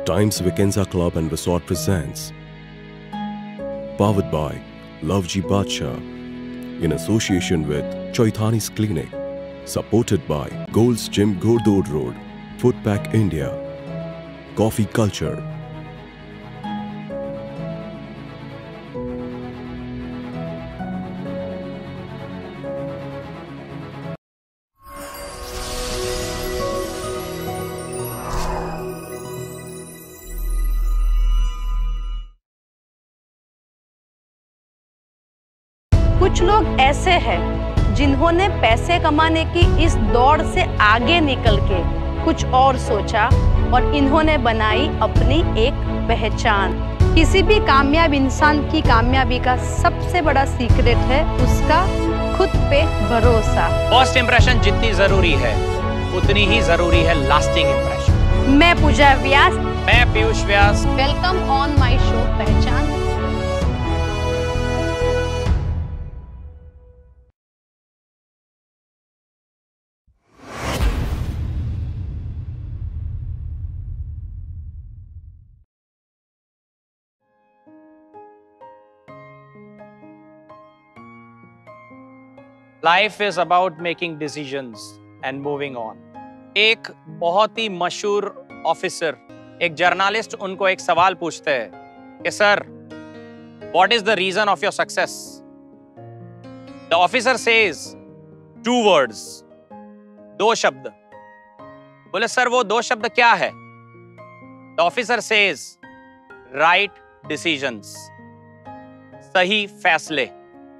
Times Vacanza Club and Resort presents, powered by Lovji Badshah, in association with Choitani's Clinic, supported by Gold's Gym Gurdod Road, Footpack India, Coffee Culture. कुछ लोग ऐसे हैं जिन्होंने पैसे कमाने की इस दौड़ से आगे निकल के कुछ और सोचा और इन्होंने बनाई अपनी एक पहचान। किसी भी कामयाब इंसान की कामयाबी का सबसे बड़ा सीक्रेट है उसका खुद पे भरोसा। फर्स्ट इंप्रेशन जितनी जरूरी है उतनी ही जरूरी है लास्टिंग इंप्रेशन। मैं पूजा व्यास, मैं Piyush Vyas. Welcome on my show Pehchaan. Life is about making decisions and moving on. एक बहुत ही मशहूर ऑफिसर, एक जर्नलिस्ट उनको एक सवाल पूछते हैं कि sir, what is the reason of your success? The officer says 2 words, 2 शब्द। बोले सर वो 2 शब्द क्या है? The officer says right decisions, सही फैसले।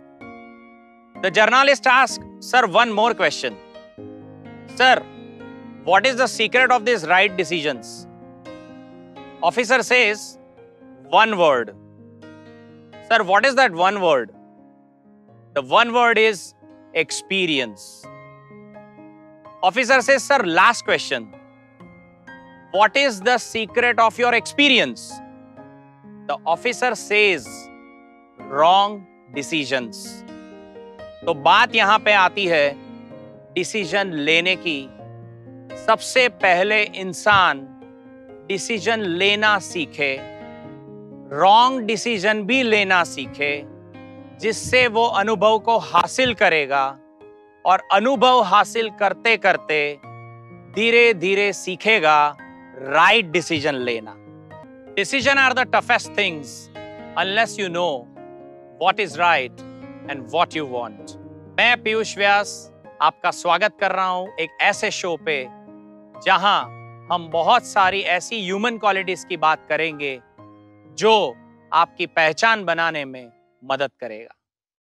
The journalist asked, sir, one more question. Sir, what is the secret of these right decisions? Officer says, 1 word. Sir, what is that 1 word? The 1 word is experience. Officer says, sir, last question. What is the secret of your experience? The officer says, wrong decisions. तो बात यहां पे आती है decision लेने की। सबसे पहले इंसान डिसीजन लेना सीखे, रॉन्ग डिसीजन भी लेना सीखे, जिससे वो अनुभव को हासिल करेगा और अनुभव हासिल करते करते धीरे धीरे सीखेगा राइट डिसीजन लेना। Decision are the toughest things unless you know what is right and what you want. मैं पीयूष व्यास आपका स्वागत कर रहा हूं एक ऐसे शो पे जहां हम बहुत सारी ऐसी ह्यूमन क्वालिटीज की बात करेंगे जो आपकी पहचान बनाने में मदद करेगा।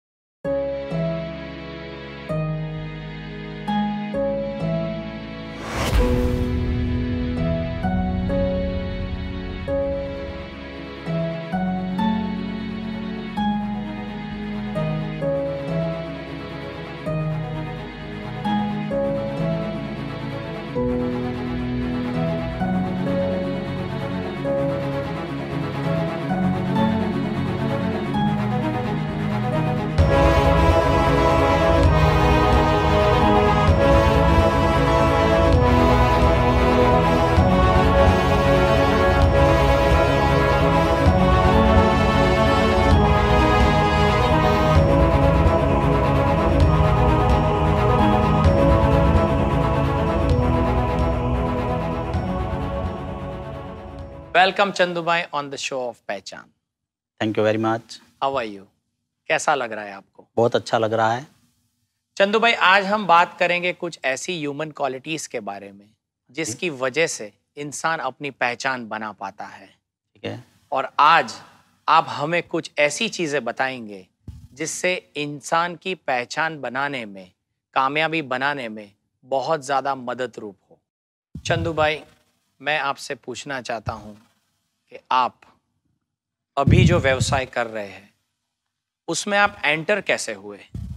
Welcome Chandubhai on the show of Pehchaan. Thank you very much. How are you? कैसा लग रहा है आपको? बहुत अच्छा लग रहा है। चंदूभाई, आज हम बात करेंगे कुछ ऐसी ह्यूमन क्वालिटीज के बारे में जिसकी वजह से इंसान अपनी पहचान बना पाता है। ठीक है। और आज आप हमें कुछ ऐसी चीजें बताएंगे जिससे इंसान की पहचान बनाने में, कामयाबी बनाने में बहुत ज्यादा मदद रूप हो। चंदूभाई, मैं आपसे पूछना चाहता हूं कि आप अभी जो व्यवसाय कर रहे हैं उसमें आप एंटर कैसे हुए?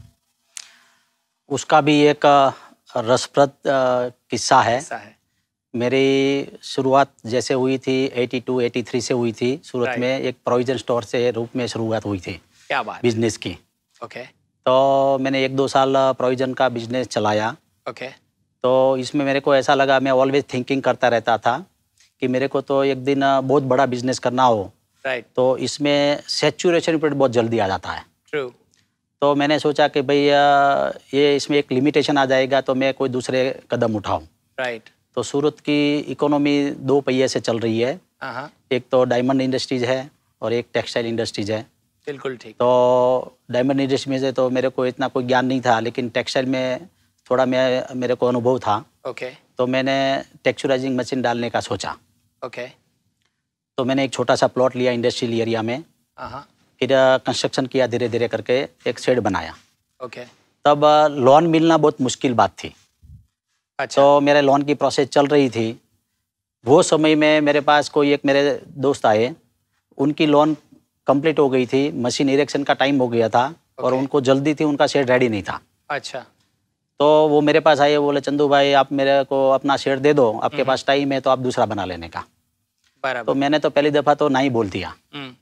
उसका भी एक रसप्रद किस्सा है। मेरी शुरुआत जैसे हुई थी 82-83 से हुई थी। सूरत में एक प्रोविजन स्टोर से रूप में शुरुआत हुई थी। क्या बात? बिजनेस की। ओके। तो मैंने 1-2 साल प्रोविजन का बिजनेस चलाया। ओके। तो इसमें मेरे को ऐसा लगा, मैं ऑलवेज थिंकिंग करता रहता था कि मेरे को तो एक दिन बहुत बड़ा बिजनेस करना हो, राइट, तो इसमें सैचुरेशन पीरियड बहुत जल्दी आ जाता है। ट्रू। तो मैंने सोचा कि भाई ये इसमें एक लिमिटेशन आ जाएगा तो मैं कोई दूसरे कदम उठाऊं। राइट। तो सूरत की इकोनॉमी 2 पहिए से चल रही है। एक तो डायमंड इंडस्ट्रीज है और एक टेक्सटाइल इंडस्ट्रीज है। बिल्कुल ठीक। तो डायमंड इंडस्ट्री में से तो मेरे को इतना कोई ज्ञान नहीं था, लेकिन टेक्सटाइल में थोड़ा मेरे को अनुभव था। ओके। तो मैंने टेक्सचराइजिंग मशीन डालने का सोचा। ओके। तो मैंने एक छोटा सा प्लॉट लिया इंडस्ट्रियल एरिया में, फिर कंस्ट्रक्शन किया धीरे धीरे करके, एक शेड बनाया। ओके। तब लोन मिलना बहुत मुश्किल बात थी। अच्छा। तो मेरे लोन की प्रोसेस चल रही थी। वो समय में मेरे पास कोई एक मेरे दोस्त आए, उनकी लोन कंप्लीट हो गई थी, मशीन इरेक्शन का टाइम हो गया था और उनको जल्दी थी, उनका शेड रेडी नहीं था। अच्छा। तो वो मेरे पास आए, बोले चंदू भाई आप मेरे को अपना शेड दे दो, आपके पास टाइम है तो आप दूसरा बना लेने का। बराबर। तो मैंने तो पहली दफ़ा तो नहीं बोल दिया।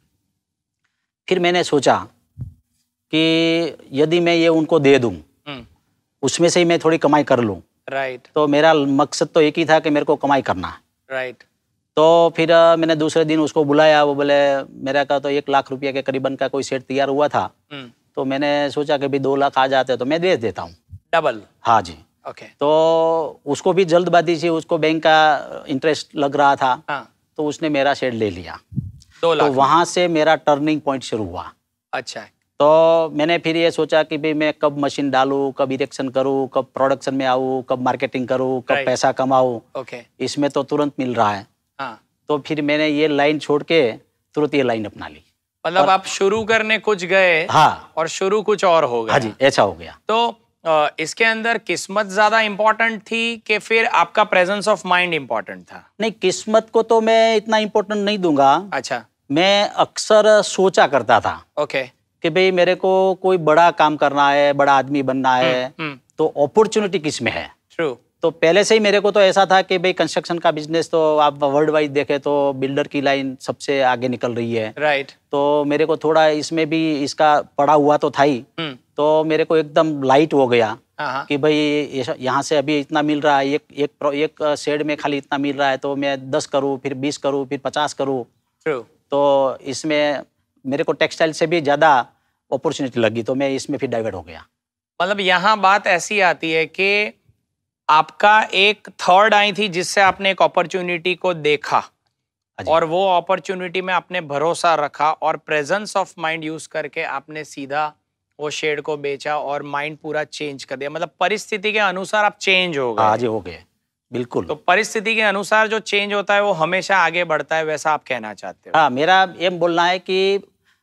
फिर मैंने सोचा कि यदि मैं ये उनको दे दूं, उसमें से ही मैं थोड़ी कमाई कर लूं। राइट। तो मेरा मकसद तो एक ही था कि मेरे को कमाई करना है। राइट। तो फिर मैंने दूसरे दिन उसको बुलाया। वो बोले मेरा का तो 1 लाख रुपये के करीबन का कोई सेट तैयार हुआ था। तो मैंने सोचा कि भाई 2 लाख आ जाते तो मैं दे देता हूँ। डबल। हाँ जी। ओके। तो उसको भी जल्दबाजी से, उसको बैंक का इंटरेस्ट लग रहा था। तो उसने मेरा शेड ले लिया। 2 लाख। तो वहाँ से मेरा टर्निंग पॉइंट शुरू हुआ। अच्छा। तो मैंने फिर ये सोचा कि भाई मैं कब मशीन डालूँ, कब इरेक्शन करूँ, कब प्रोडक्शन में आऊँ, कब मार्केटिंग करूँ, कब पैसा कमाऊँ। ओके। इसमें तो तुरंत मिल रहा है। तो फिर मैंने ये लाइन छोड़ के तुरंत ये लाइन अपना ली। मतलब आप शुरू करने कुछ गए, हाँ, और शुरू कुछ और हो गया। हाँ जी, ऐसा हो गया। तो इसके अंदर किस्मत ज्यादा इम्पोर्टेंट थी कि फिर आपका प्रेजेंस ऑफ माइंड इम्पोर्टेंट था? नहीं, किस्मत को तो मैं इतना इम्पोर्टेंट नहीं दूंगा। अच्छा। मैं अक्सर सोचा करता था ओके कि भाई मेरे को कोई बड़ा काम करना है, बड़ा आदमी बनना है, तो अपॉर्चुनिटी किस में है। ट्रू। तो पहले से ही मेरे को तो ऐसा था कि भाई कंस्ट्रक्शन का बिजनेस तो आप वर्ल्ड वाइड देखें तो बिल्डर की लाइन सबसे आगे निकल रही है। राइट। तो मेरे को थोड़ा इसमें भी इसका पड़ा हुआ तो था ही। तो मेरे को एकदम लाइट हो गया कि भाई यहाँ से अभी इतना मिल रहा है, एक शेड में खाली इतना मिल रहा है, तो मैं 10 करूँ, फिर 20 करूँ, फिर 50 करूँ। ट्रू। तो इसमें मेरे को टेक्सटाइल से भी ज़्यादा अपॉर्चुनिटी लगी, तो मैं इसमें फिर डाइवर्ट हो गया। मतलब यहाँ बात ऐसी आती है कि आपका एक थर्ड आई थी जिससे आपने एक अपॉर्चुनिटी को देखा और वो अपॉर्चुनिटी में आपने भरोसा रखा और प्रेजेंस ऑफ माइंड यूज करके आपने सीधा वो शेड को बेचा और माइंड पूरा चेंज कर दिया। मतलब परिस्थिति के अनुसार आप चेंज हो गए। हाँ जी, हो गए, बिल्कुल। तो परिस्थिति के अनुसार जो चेंज होता है वो हमेशा आगे बढ़ता है, वैसा आप कहना चाहते हो? हाँ, मेरा ये बोलना है कि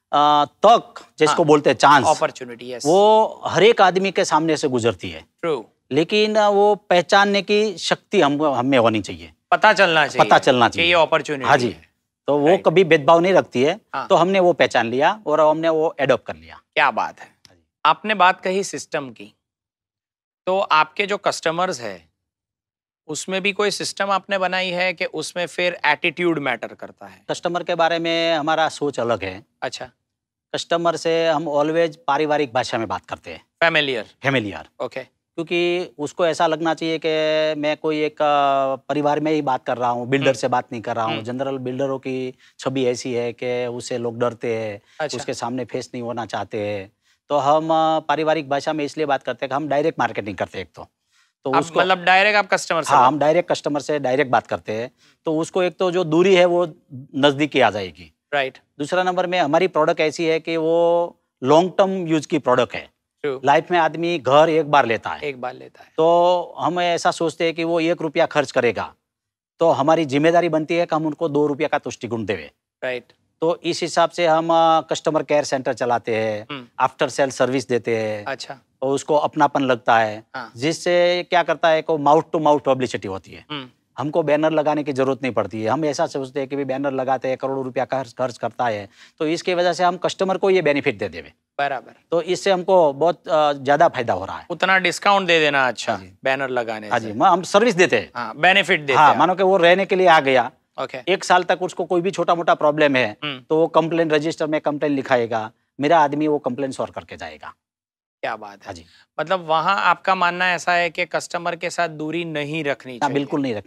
तक जिसको बोलते हैं चांस, अपॉर्चुनिटी, वो हर एक आदमी के सामने से गुजरती है। ट्रू। लेकिन वो पहचानने की शक्ति हमें होनी चाहिए, पता चलना चाहिए, पता चलना चाहिए कि ये अपॉर्चुनिटी। हाँ जी। तो वो कभी भेदभाव नहीं रखती है। तो हमने वो पहचान लिया और हमने वो एडॉप्ट कर लिया। क्या बात है। आपने बात कही सिस्टम की, तो आपके जो कस्टमर्स है उसमें भी कोई सिस्टम आपने बनाई है कि उसमें फिर एटीट्यूड मैटर करता है? कस्टमर के बारे में हमारा सोच अलग है। अच्छा। कस्टमर से हम ऑलवेज पारिवारिक भाषा में बात करते हैं, फैमिलियर। ओके। क्योंकि उसको ऐसा लगना चाहिए कि मैं कोई एक परिवार में ही बात कर रहा हूँ, बिल्डर से बात नहीं कर रहा हूँ। जनरल बिल्डरों की छवि ऐसी है कि उससे लोग डरते हैं। अच्छा। उसके सामने फेस नहीं होना चाहते हैं। तो हम पारिवारिक भाषा में इसलिए बात करते हैं कि हम डायरेक्ट मार्केटिंग करते हैं। एक तो उसको मतलब डायरेक्ट आप कस्टमर से? हाँ, हम डायरेक्ट कस्टमर से डायरेक्ट बात करते हैं। तो उसको एक तो जो दूरी है वो नजदीकी आ जाएगी। राइट। दूसरा नंबर में हमारी प्रोडक्ट ऐसी है कि वो लॉन्ग टर्म यूज की प्रोडक्ट है। लाइफ में आदमी घर एक बार लेता है। तो हम ऐसा सोचते हैं कि वो 1 रुपया खर्च करेगा तो हमारी जिम्मेदारी बनती है कि हम उनको 2 रुपया का तुष्टिगुण देवे। राइट। तो इस हिसाब से हम कस्टमर केयर सेंटर चलाते हैं, आफ्टर सेल सर्विस देते हैं। अच्छा। और उसको अपनापन लगता है। जिससे क्या करता है को माउथ टू माउथ पब्लिसिटी होती है। हमको बैनर लगाने की जरूरत नहीं पड़ती है। हम ऐसा सोचते हैं कि भी बैनर लगाते हैं, करोड़ों रुपया खर्च करता है, तो इसकी वजह से हम कस्टमर को ये बेनिफिट दे देवे। बराबर। तो इससे हमको बहुत ज्यादा फायदा हो रहा है। उतना डिस्काउंट दे देना। अच्छा। बैनर लगाने हाँ जी, हम सर्विस देते हैं, बेनिफिट देते हैं। मानो कि वो रहने के लिए आ गया, 1 साल तक उसको कोई भी छोटा मोटा प्रॉब्लम है तो वो कंप्लेन रजिस्टर में कंप्लेन लिखाएगा, मेरा आदमी वो कंप्लेन सॉल्व करके जाएगा। क्या बात है। जी। मतलब वहाँ आपका मानना ऐसा है कि कस्टमर के साथ दूरी नहीं रखनी चाहिए? बिल्कुल नहीं रखनी चाहिए।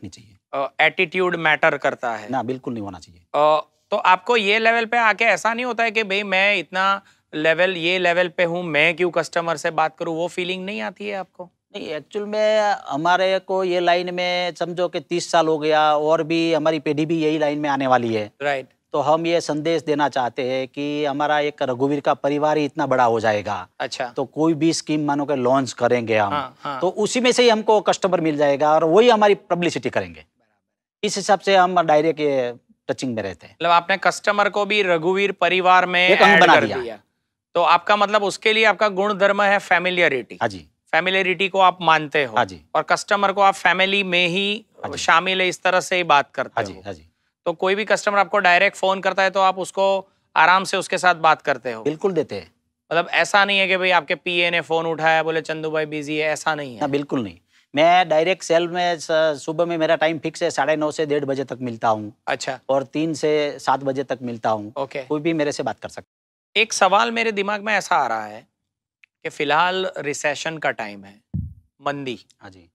एटीट्यूड मैटर करता है ना, बिल्कुल नहीं होना चाहिए। तो आपको ये लेवल पे आके ऐसा नहीं होता है कि भाई मैं इतना लेवल ये लेवल पे हूँ, मैं क्यों कस्टमर से बात करूँ, वो फीलिंग नहीं आती है आपको? नहीं, एक्चुअल में हमारे को ये लाइन में समझो कि 30 साल हो गया और भी हमारी पीढ़ी भी यही लाइन में आने वाली है। राइट। तो हम ये संदेश देना चाहते हैं कि हमारा एक रघुवीर का परिवार ही इतना बड़ा हो जाएगा। अच्छा। तो कोई भी स्कीम मानो कि लॉन्च करेंगे हम, हाँ। तो उसी में से ही हमको कस्टमर मिल जाएगा और वही हमारी पब्लिसिटी करेंगे। इस हिसाब से हम डायरेक्ट ये टचिंग में रहते हैं। मतलब आपने कस्टमर को भी रघुवीर परिवार में एक अंग ऐड बना कर दिया। तो आपका मतलब उसके लिए आपका गुण धर्म है फैमिलियरिटी। हाँ जी। फैमिलियरिटी को आप मानते हो। हाँ जी। और कस्टमर को आप फैमिली में ही शामिल है, इस तरह से ही बात करते हो। हाँ जी। तो कोई भी कस्टमर आपको डायरेक्ट फोन करता है तो आप उसको आराम से उसके साथ बात करते हो? बिल्कुल देते हैं। मतलब ऐसा नहीं है कि भाई आपके पीए ने फोन उठाया बोले चंदू भाई बिजी है, ऐसा नहीं है? ना, बिल्कुल नहीं। मैं डायरेक्ट सेल में सुबह में मेरा टाइम फिक्स है, 9:30 से 1:30 बजे तक मिलता हूँ। अच्छा। और 3 से 7 बजे तक मिलता हूँ। ओके। कोई भी मेरे से बात कर सकता। एक सवाल मेरे दिमाग में ऐसा आ रहा है कि फिलहाल रिसेशन का टाइम है, मंदी। हाँ जी।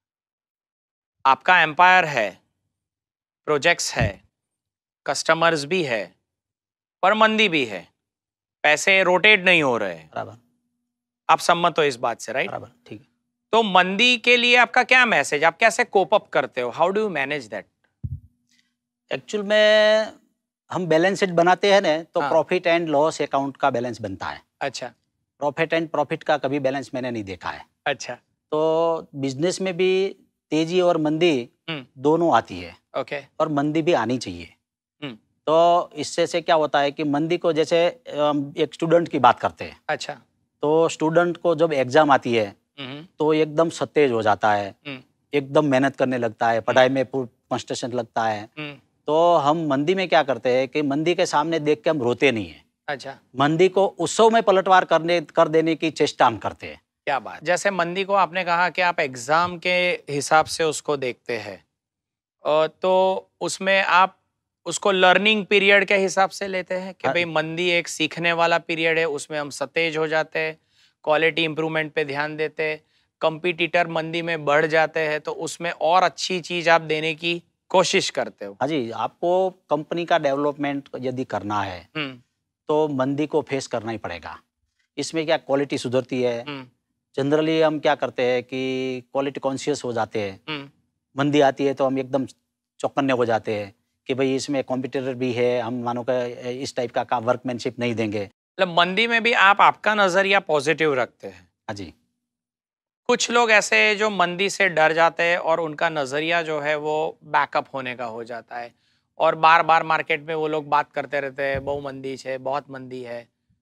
आपका एम्पायर है, प्रोजेक्ट्स है, कस्टमर्स भी है, पर मंदी भी है, पैसे रोटेट नहीं हो रहे हैं। बराबर। आप सम्मत हो इस बात से, राइट? बराबर, ठीक है। तो मंदी के लिए आपका क्या मैसेज, आप कैसे कोप अप करते हो? How do you manage that? Actual में हम बैलेंस शीट बनाते हैं ना, तो हाँ। प्रॉफिट एंड लॉस अकाउंट का बैलेंस बनता है। अच्छा। प्रॉफिट एंड प्रॉफिट का कभी बैलेंस मैंने नहीं देखा है। अच्छा। तो बिजनेस में भी तेजी और मंदी दोनों आती है। ओके। और मंदी भी आनी चाहिए। तो इससे से क्या होता है कि मंदी को, जैसे एक स्टूडेंट की बात करते हैं। अच्छा। तो स्टूडेंट को जब एग्जाम आती है तो एकदम सतेज हो जाता है, एकदम मेहनत करने लगता है, पढ़ाई में कंसंट्रेशन लगता है। तो हम मंदी में क्या करते हैं कि मंदी के सामने देख के हम रोते नहीं है। अच्छा। मंदी को उत्सव में पलटवार कर देने की चेष्टा हम करते हैं। क्या बात। जैसे मंदी को आपने कहा कि आप एग्जाम के हिसाब से उसको देखते हैं, तो उसमें आप उसको लर्निंग पीरियड के हिसाब से लेते हैं कि भाई मंदी एक सीखने वाला पीरियड है, उसमें हम सतेज हो जाते हैं, क्वालिटी इंप्रूवमेंट पे ध्यान देते हैं, कंपटीटर मंदी में बढ़ जाते हैं तो उसमें और अच्छी चीज आप देने की कोशिश करते हो? हाँ जी। आपको कंपनी का डेवलपमेंट यदि करना है तो मंदी को फेस करना ही पड़ेगा। इसमें क्या क्वालिटी सुधरती है। जनरली हम क्या करते हैं कि क्वालिटी कॉन्शियस हो जाते हैं। मंदी आती है तो हम एकदम चौकन्ने हो जाते हैं कि भाई इसमें कॉम्पिटिटर भी है, हम मानो कि इस टाइप का वर्कमैनशिप नहीं देंगे। मतलब मंदी में भी आप आपका नजरिया पॉजिटिव रखते हैं? हाँ जी। कुछ लोग ऐसे जो मंदी से डर जाते हैं और उनका नजरिया जो है वो बैकअप होने का हो जाता है और बार बार मार्केट में वो लोग बात करते रहते हैं बहु मंदी है, बहुत मंदी है।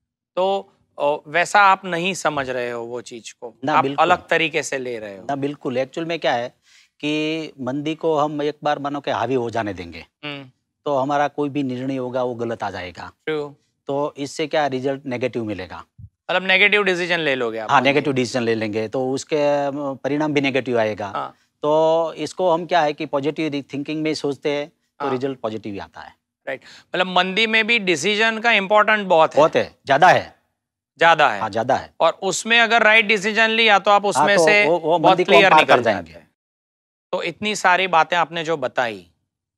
तो वैसा आप नहीं समझ रहे हो वो चीज को, आप अलग तरीके से ले रहे हो? ना, बिल्कुल। एक्चुअल में क्या है कि मंदी को हम एक बार मानो कि हावी हो जाने देंगे तो हमारा कोई भी निर्णय होगा वो गलत आ जाएगा। तो इससे क्या रिजल्ट नेगेटिव मिलेगा। मतलब नेगेटिव डिसीजन ले लोगे आप? हाँ, नेगेटिव डिसीजन ले लेंगे तो उसके परिणाम भी नेगेटिव आएगा। हाँ। तो इसको हम क्या है कि पॉजिटिव थिंकिंग में सोचते हैं तो रिजल्ट पॉजिटिव ही आता है। राइट। मतलब मंदी में भी डिसीजन का इम्पोर्टेंट बहुत है, ज्यादा है। ज्यादा है। हाँ, ज्यादा है। और उसमें अगर राइट डिसीजन लिया तो आप उसमें से बहुत क्लियर निकल जाएंगे। तो इतनी सारी बातें आपने जो बताई,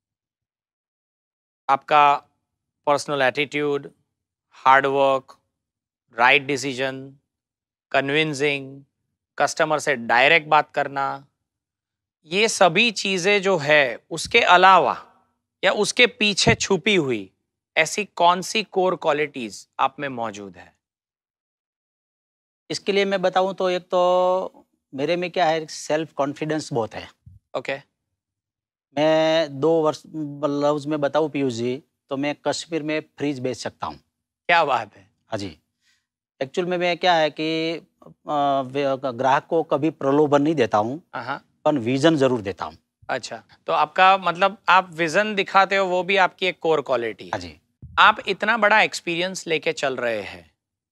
आपका personal attitude, hard work, right decision, convincing, customer से डायरेक्ट बात करना, ये सभी चीजें जो है उसके अलावा या उसके पीछे छुपी हुई ऐसी कौन सी कोर क्वालिटीज आप में मौजूद है? इसके लिए मैं बताऊं तो एक तो मेरे में क्या है, सेल्फ कॉन्फिडेंस बहुत है। ओके। मैं 2 वर्ष लफ्ज में बताऊं पीयूष जी, तो मैं कश्मीर में फ्रिज बेच सकता हूँ। क्या बात है। हाँ जी। एक्चुअल में मैं क्या है कि ग्राहक को कभी प्रलोभन नहीं देता हूँ, पर विजन जरूर देता हूँ। अच्छा, तो आपका मतलब आप विजन दिखाते हो, वो भी आपकी एक कोर क्वालिटी है। हाँ जी। आप इतना बड़ा एक्सपीरियंस लेके चल रहे हैं,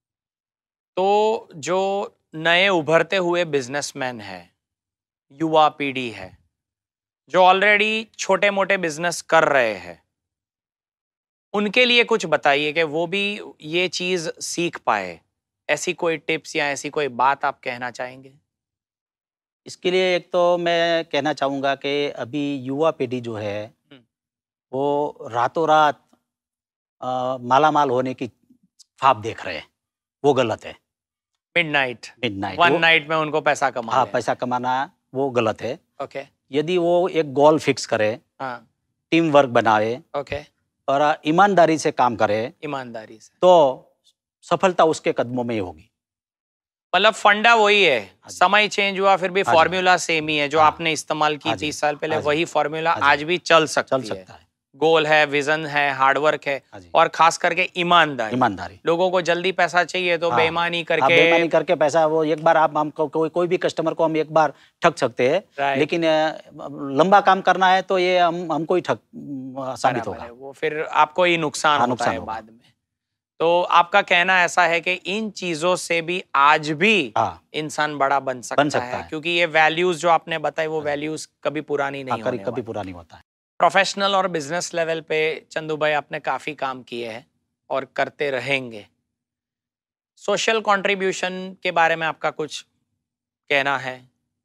तो जो नए उभरते हुए बिजनेसमैन है, युवा पीढ़ी है, जो ऑलरेडी छोटे मोटे बिजनेस कर रहे हैं, उनके लिए कुछ बताइए कि वो भी ये चीज सीख पाए। ऐसी कोई टिप्स या ऐसी कोई बात आप कहना चाहेंगे? इसके लिए एक तो मैं कहना चाहूँगा कि अभी युवा पीढ़ी जो है वो रातों रात मालामाल होने की ख्वाब देख रहे हैं, वो गलत है। मिडनाइट वन नाइट में उनको पैसा कमा हाँ, लेना। पैसा कमाना वो गलत है। ओके। यदि वो एक गोल फिक्स करे, हाँ। टीम वर्क बनाए ओके। और ईमानदारी से काम करे, ईमानदारी से, तो सफलता उसके कदमों में ही होगी। मतलब फंडा वही है, समय चेंज हुआ फिर भी हाँ जी। फॉर्मूला सेम ही है जो हाँ। आपने इस्तेमाल की हाँ जी। 30 साल पहले, हाँ जी। वही फॉर्मूला हाँ जी। आज भी चल चल सकती सकता है। है। गोल है, विजन है, हार्डवर्क है, हाँ जी। और खास करके ईमानदारी। ईमानदारी। लोगों को जल्दी पैसा चाहिए तो हाँ। बेईमानी आप करके बेईमानी करके पैसा, वो एक बार आप हमको कोई भी कस्टमर को हम एक बार ठग सकते हैं, Right. लेकिन लंबा काम करना है तो ये हमको ही ठग साबित बराबर होगा। है, वो फिर आपको ही नुकसान हाँ, होता नुकसान है होगा। बाद में। तो आपका कहना ऐसा है कि इन चीजों से भी आज भी हाँ। इंसान बड़ा बन सकता है, क्योंकि ये वैल्यूज जो आपने बताई वो वैल्यूज कभी पुरानी नहीं होने कभी वाली। पूरा नहीं होता है। प्रोफेशनल और बिजनेस लेवल पे चंदू भाई आपने काफी काम किए हैं और करते रहेंगे। सोशल कंट्रीब्यूशन के बारे में आपका कुछ कहना है?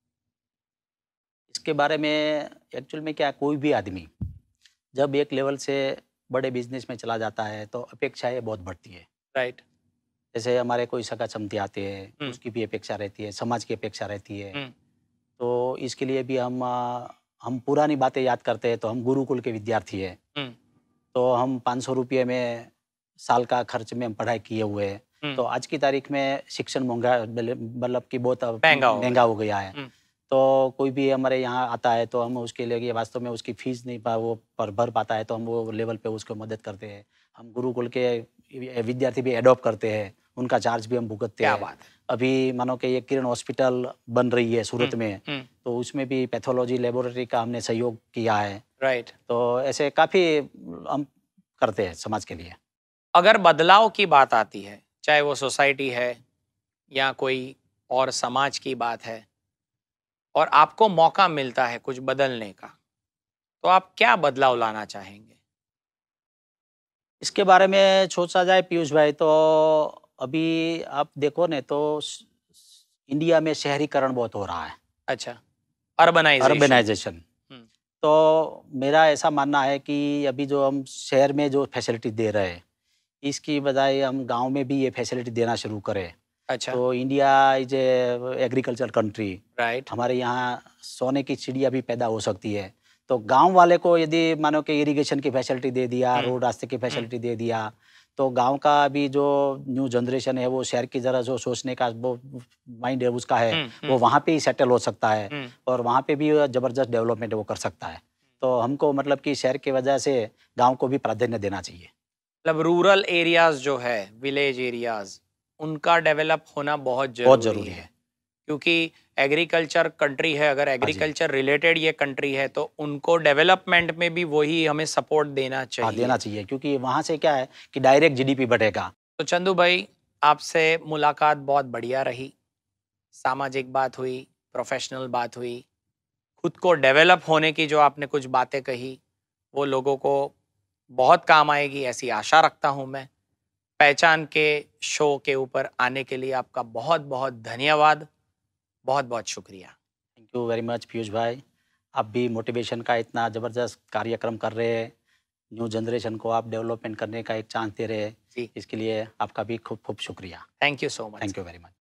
इसके बारे में एक्चुअल में क्या, कोई भी आदमी जब एक लेवल से बड़े बिजनेस में चला जाता है तो अपेक्षाएं बहुत बढ़ती है। राइट। जैसे हमारे कोई सगा समधी आते हैं, उसकी भी अपेक्षा रहती है, समाज की अपेक्षा रहती है। तो इसके लिए भी हम पुरानी बातें याद करते हैं। तो हम गुरुकुल के विद्यार्थी हैं, तो हम 500 रुपये में साल का खर्च में हम पढ़ाई किए हुए हैं। तो आज की तारीख में शिक्षण महंगा, मतलब कि बहुत महंगा हो गया है। तो कोई भी हमारे यहाँ आता है तो हम उसके लिए वास्तव में उसकी फीस नहीं भर पाता है, तो हम वो लेवल पे उसको मदद करते हैं। हम गुरुकुल के विद्यार्थी भी एडॉप्ट करते हैं, उनका चार्ज भी हम भुगतते हैं। बात। अभी मानो कि ये किरण हॉस्पिटल बन रही है सूरत में, तो उसमें भी पैथोलॉजी लेबोरेटरी का हमने सहयोग किया है। राइट। तो ऐसे काफ़ी हम करते हैं समाज के लिए। अगर बदलाव की बात आती है, चाहे वो सोसाइटी है या कोई और समाज की बात है, और आपको मौका मिलता है कुछ बदलने का, तो आप क्या बदलाव लाना चाहेंगे? इसके बारे में सोचा जाए पीयूष भाई, तो अभी आप देखो ने तो इंडिया में शहरीकरण बहुत हो रहा है। अच्छा, अर्बनाइजेशन। तो मेरा ऐसा मानना है कि अभी जो हम शहर में जो फैसिलिटी दे रहे हैं, इसकी बजाय हम गांव में भी ये फैसिलिटी देना शुरू करें। अच्छा। तो India is agriculture country. Right. हमारे यहाँ सोने की चिड़िया भी पैदा हो सकती है। तो गांव वाले को यदि मानो कि इरिगेशन की फैसिलिटी दे दिया, रोड रास्ते की फैसिलिटी दे दिया, तो गांव का भी जो न्यू जनरेशन है वो शहर की तरह जो सोचने का वो माइंड है उसका है, वो वहाँ पे ही सेटल हो सकता है और वहाँ पे भी जबरदस्त डेवलपमेंट वो कर सकता है। तो हमको मतलब कि शहर की वजह से गाँव को भी प्राधान्य देना चाहिए। मतलब रूरल एरियाज जो है, विलेज एरियाज, उनका डेवलप होना बहुत जरूरी है, क्योंकि एग्रीकल्चर कंट्री है। अगर एग्रीकल्चर रिलेटेड ये कंट्री है तो उनको डेवलपमेंट में भी वही हमें सपोर्ट देना चाहिए। हाँ, देना चाहिए, क्योंकि वहाँ से क्या है कि डायरेक्ट जीडीपी बढ़ेगा। तो चंदू भाई, आपसे मुलाकात बहुत बढ़िया रही। सामाजिक बात हुई, प्रोफेशनल बात हुई, खुद को डेवलप होने की जो आपने कुछ बातें कही वो लोगों को बहुत काम आएगी, ऐसी आशा रखता हूँ मैं। पहचान के शो के ऊपर आने के लिए आपका बहुत बहुत धन्यवाद, बहुत बहुत शुक्रिया। Thank you very much Piyush bhai. आप भी मोटिवेशन का इतना ज़बरदस्त कार्यक्रम कर रहे हैं, न्यू जनरेशन को आप डेवलपमेंट करने का एक चांस दे रहे हैं, इसके लिए आपका भी खूब खूब शुक्रिया। Thank you so much. Thank you very much.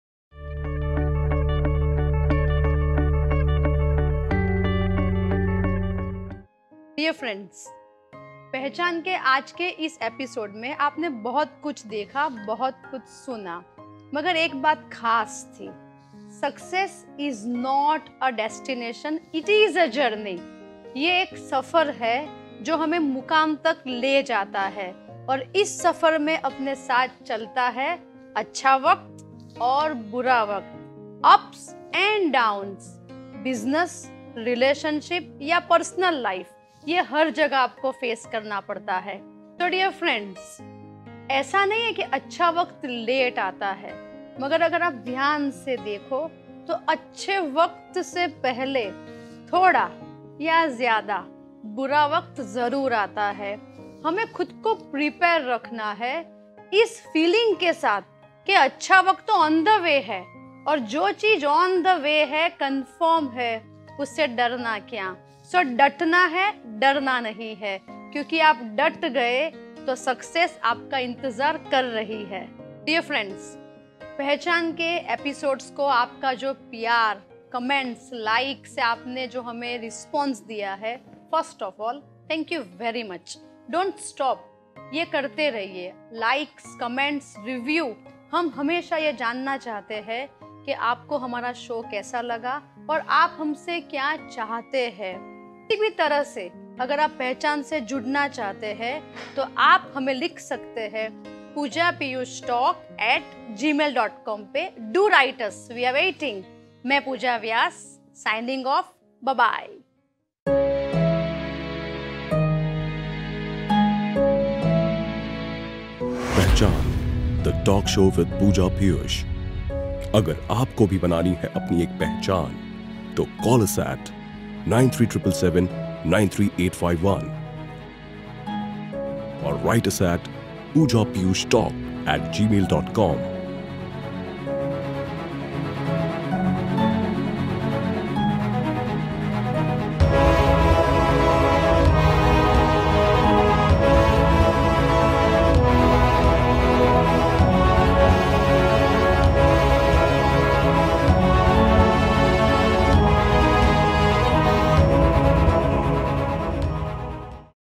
Dear friends, Pehchaan के आज के इस एपिसोड में आपने बहुत कुछ देखा, बहुत कुछ सुना, मगर एक बात खास थी, success is not a destination, it is a journey. ये एक सफर है जो हमें मुकाम तक ले जाता है और इस सफर में अपने साथ चलता है अच्छा वक्त और बुरा वक्त, ups and downs, business, relationship या पर्सनल लाइफ, ये हर जगह आपको फेस करना पड़ता है। तो डियर फ्रेंड्स, ऐसा नहीं है कि अच्छा वक्त लेट आता है, मगर अगर आप ध्यान से देखो तो अच्छे वक्त से पहले थोड़ा या ज्यादा बुरा वक्त जरूर आता है। हमें खुद को प्रिपेयर रखना है इस फीलिंग के साथ कि अच्छा वक्त तो ऑन द वे है और जो चीज ऑन द वे है, कंफर्म है, उससे डरना क्या। सो डटना है, डरना नहीं है, क्योंकि आप डट गए तो सक्सेस आपका इंतजार कर रही है। डियर फ्रेंड्स, पहचान के एपिसोड्स को आपका जो प्यार, कमेंट्स, लाइक से आपने जो हमें रिस्पॉन्स दिया है, first of all thank you very much. Don't stop, ये करते रहिए। लाइक्स, कमेंट्स, रिव्यू, हम हमेशा ये जानना चाहते हैं कि आपको हमारा शो कैसा लगा और आप हमसे क्या चाहते हैं। किसी भी तरह से अगर आप पहचान से जुड़ना चाहते हैं तो आप हमें लिख सकते हैं pooja.piyushtalk@gmail.com पे। Do write us, we are waiting. मैं Pooja Vyas, signing off, bye bye. Pehchaan, the talk show with Pooja Piyush. अगर आपको भी बनानी है अपनी एक पहचान तो कॉल अस एट 9377793851 और राइट अस एट pooja.piyushtalk@gmail.com।